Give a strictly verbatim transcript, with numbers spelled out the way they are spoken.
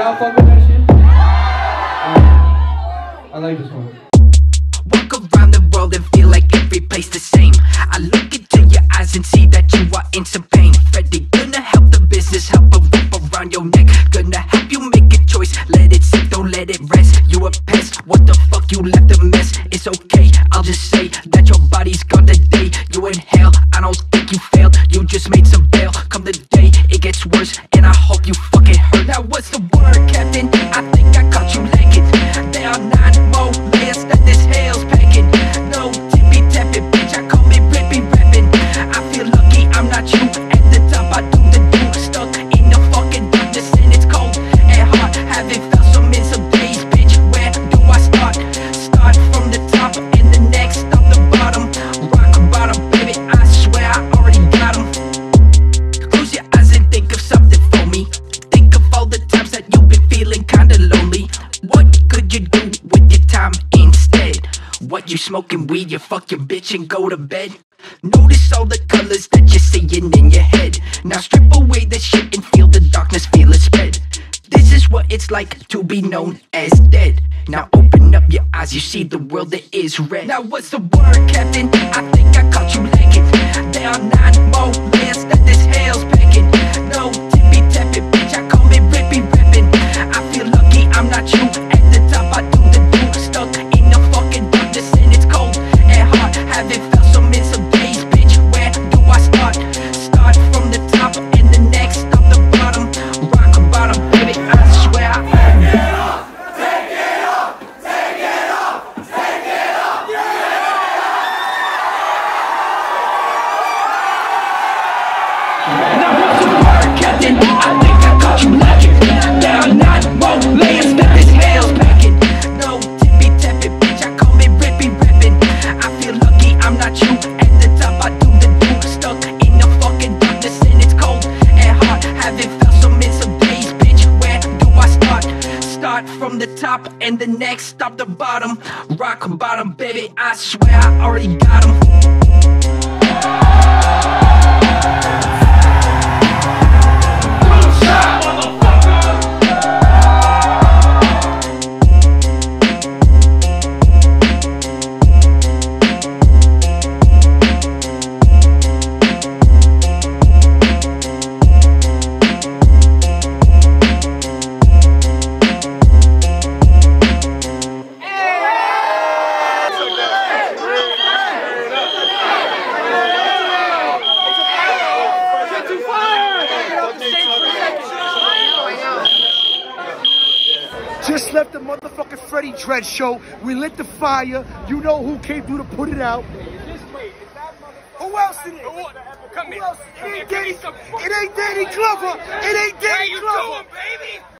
Y'all fuck with that shit? Uh, I like this one. Walk around the world and feel like every place the same. I look into your eyes and see that you are in some pain. Freddy, gonna help the business, help a rope around your neck. Gonna help you make a choice, let it sit, don't let it rest. You a pest, what the fuck, you left a mess. It's okay, I'll just say that your body's gone today. You inhale, I don't think you failed, you just made some bail. Come the day, it gets worse, and I hope you fucking hurt. Now what's the word, Captain? I think I caught you lacking. There are nine more layers that this hell's packing. No tippy tapping, bitch, I call me rippy rapping. I feel lucky I'm not you. At the top I do the do. Stuck in the fucking darkness and it's cold and hard. Haven't felt some in some days, bitch. Where do I start? Start from the top and the next stop the bottom. Rock bottom, baby, I swear I already got 'em. Close your eyes and think of something for me. Think of all the times that you've been feeling kinda lonely. What could you do with your time instead? What, you smoking weed, you fuck your bitch and go to bed? Notice all the colors that you're seeing in your head. Now strip away the shit and feel the darkness, feel it spread. This is what it's like to be known as dead. Now open up your eyes, you see the world that is red. Now what's the word, Captain? I think I caught you lacking. There are nine more layers that this hell's packing. No tippy tapping, bitch, I call me rippy rapping. I feel lucky I'm not you. At the top I do the do. Stuck in the fucking darkness and it's cold and hard. Haven't felt some in some days, bitch. Where do I start? Start from the top and the next stop the bottom. Rock bottom, baby, I swear I Now what's the word, Captain? I think I caught you lacking. There are nine more layers that this hell's packing. No tippy tapping, bitch, I call me rippy rapping. I feel lucky I'm not you. At the top I do the do. Stuck in the fucking darkness and it's cold and hard. Haven't felt some in some days, bitch. Where do I start? Start from the top and the next stop the bottom. Rock bottom, baby, I swear I already got 'em. Just left the motherfucking Freddie Dread show. We lit the fire. You know who came through to put it out. Who else it is? Come here. It ain't Danny, it ain't Danny Glover. It ain't Danny Glover. baby?